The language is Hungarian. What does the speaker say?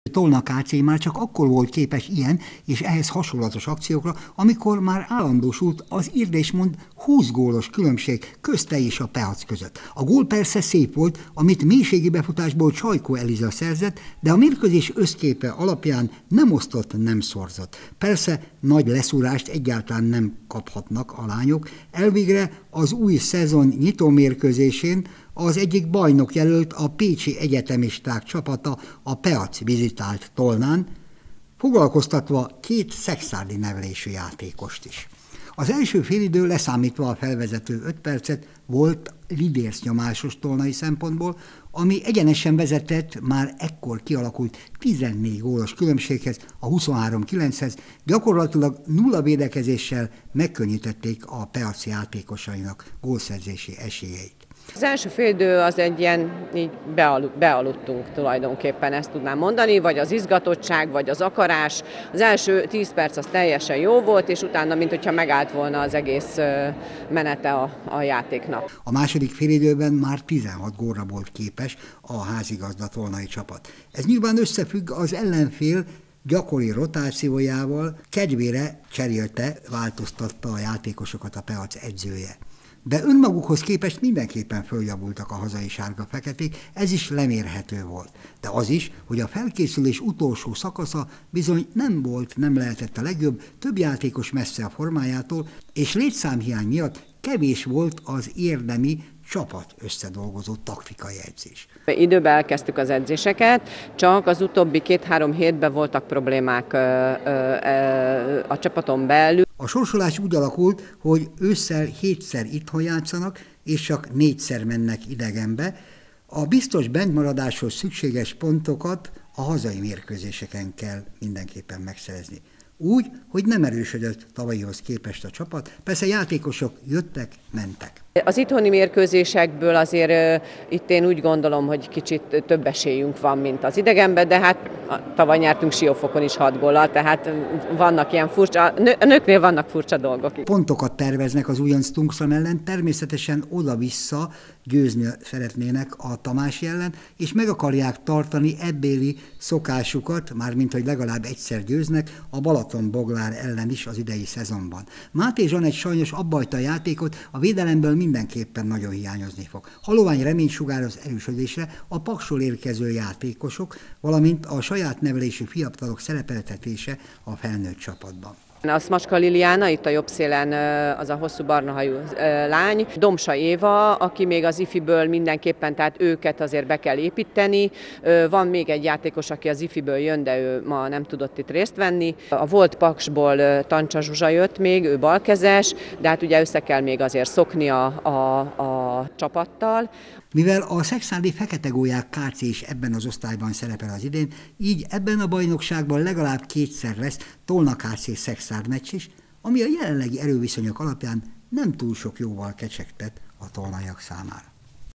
Tolna KC már csak akkor volt képes ilyen és ehhez hasonlatos akciókra, amikor már állandósult az írd és mond 20 gólos különbség közte és a Peac között. A gól persze szép volt, amit mélységi befutásból Csajkó Eliza szerzett, de a mérkőzés összképe alapján nem osztott, nem szorzott. Persze nagy leszúrást egyáltalán nem kaphatnak a lányok, elvégre az új szezon nyitómérkőzésén az egyik bajnok jelölt, a pécsi egyetemisták csapata, a Peac vizitált Tolnán, foglalkoztatva két szekszárdi nevelésű játékost is. Az első félidő leszámítva a felvezető 5 percet volt lidércnyomásos tolnai szempontból, ami egyenesen vezetett már ekkor kialakult 14 gólos különbséghez, a 23-9-hez, gyakorlatilag nulla védekezéssel megkönnyítették a Peac játékosainak gólszerzési esélyeit. Az első félidő az egy ilyen, így bealudtunk tulajdonképpen, ezt tudnám mondani, vagy az izgatottság, vagy az akarás. Az első 10 perc az teljesen jó volt, és utána, mint hogyha megállt volna az egész menete a játéknak. A második félidőben már 16 gólra volt képes a házigazda tolnai csapat. Ez nyilván összefügg az ellenfél gyakori rotációjával, kedvére cserélte, változtatta a játékosokat a Peac edzője. De önmagukhoz képest mindenképpen följavultak a hazai sárga-feketék, ez is lemérhető volt. De az is, hogy a felkészülés utolsó szakasza bizony nem lehetett a legjobb, több játékos messze a formájától, és létszámhiány miatt kevés volt az érdemi csapat összedolgozó taktikai edzés. Időben elkezdtük az edzéseket, csak az utóbbi 2-3 hétben voltak problémák a csapaton belül. A sorsolás úgy alakult, hogy ősszel 7-szer itthon játszanak, és csak 4-szer mennek idegenbe. A biztos bentmaradáshoz szükséges pontokat a hazai mérkőzéseken kell mindenképpen megszerezni. Úgy, hogy nem erősödött tavalyihoz képest a csapat, persze játékosok jöttek, mentek. Az itthoni mérkőzésekből azért itt én úgy gondolom, hogy kicsit több esélyünk van, mint az idegenben, de hát tavaly nyertünk Siófokon is 6 góllal, tehát vannak ilyen furcsa, a nőknél vannak furcsa dolgok. Pontokat terveznek az újonc Tungsram ellen, természetesen oda-vissza győzni szeretnének a Tamási ellen, és meg akarják tartani ebbéli szokásukat, mármint hogy legalább egyszer győznek a Balatonboglár ellen is az idei szezonban. Máté Zsanett sajnos abbahagyta a játékot, a védelemből mindenképpen nagyon hiányozni fog. Halovány remény sugároz erősödésre a Paksról érkező játékosok, valamint a saját nevelésű fiatalok szerepeltetése a felnőtt csapatban. A Smacska Liliana, itt a jobb szélen az a hosszú barnahajú lány, Domsa Éva, aki még az ifiből mindenképpen, tehát őket azért be kell építeni. Van még egy játékos, aki az ifiből jön, de ő ma nem tudott itt részt venni. A volt Paksból Tancsa Zsuzsa jött még, ő balkezes, de hát ugye össze kell még azért szokni a csapattal. Mivel a szekszárdi Fekete Gólyák KC is ebben az osztályban szerepel az idén, így ebben a bajnokságban legalább 2-szer lesz Tolna KC Szexárd meccs is, ami a jelenlegi erőviszonyok alapján nem túl sok jóval kecsegtet a tolnaiak számára.